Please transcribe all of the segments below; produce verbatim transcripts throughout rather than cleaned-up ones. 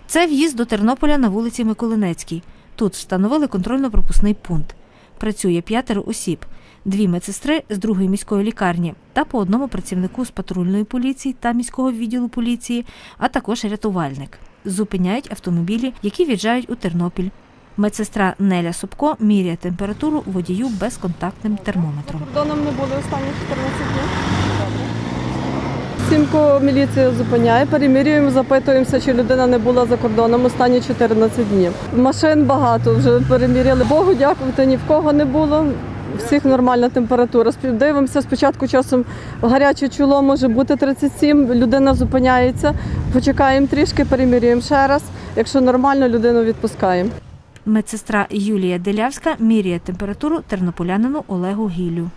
Це в'їзд до Тернополя на вулиці Миколинецькій. Тут встановили контрольно-пропускний пункт. Працює п'ятеро осіб. Дві медсестри з другої міської лікарні та по одному працівнику з патрульної поліції та міського відділу поліції, а також рятувальник. Зупиняють автомобілі, які в'їжджають у Тернопіль. Медсестра Неля Собко міряє температуру водію безконтактним термометром. За кордоном не були останні чотирнадцять днів. Сімку міліція зупиняє, перемірюємо, запитуємося, чи людина не була за кордоном останні чотирнадцять днів. Машин багато, вже переміряли. Богу дякувати, ні в кого не було. Всіх нормальна температура. Дивимося, спочатку часом гаряче чоло може бути тридцять сім, людина зупиняється, почекаємо трішки, перемірюємо ще раз. Якщо нормально, людину відпускаємо. Медсестра Юлія Делявська міряє температуру тернополянину Олегу Гіллю.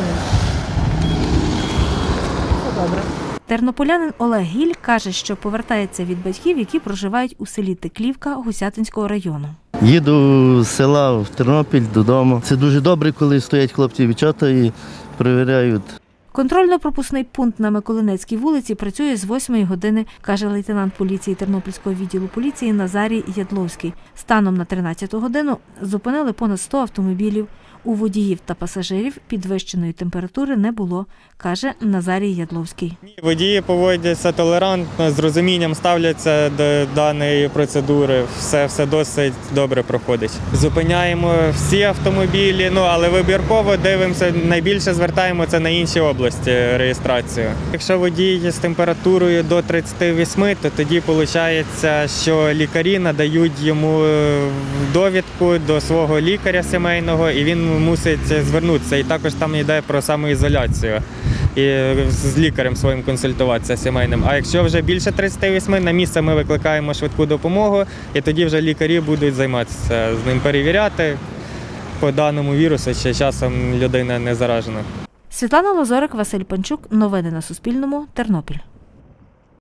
Добре. Тернополянин Олег Гіль каже, що повертається від батьків, які проживають у селі Теклівка Гусятинського району. Їду з села в Тернопіль додому. Це дуже добре, коли стоять хлопці і дівчата і перевіряють. Контрольно-пропускний пункт на Миколинецькій вулиці працює з восьмої години, каже лейтенант поліції Тернопільського відділу поліції Назарій Ядловський. Станом на тринадцяту годину зупинили понад сто автомобілів. У водіїв та пасажирів підвищеної температури не було, каже Назарій Ядловський. Водії поводяться толерантно, з розумінням ставляться до даної процедури. Все, все досить добре проходить. Зупиняємо всі автомобілі, ну, але вибірково дивимося, найбільше звертаємо це на інші області реєстрацію. Якщо водій з температурою до тридцяти восьми, то тоді виходить, що лікарі надають йому довідку до свого лікаря сімейного, і він мусить звернутися. І також там йде про самоізоляцію і з лікарем своїм консультуватися сімейним. А якщо вже більше тридцяти восьми, на місце ми викликаємо швидку допомогу, і тоді вже лікарі будуть займатися з ним, перевіряти по даному вірусу, чи часом людина не заражена. Світлана Лазорик, Василь Панчук. Новини на Суспільному. Тернопіль.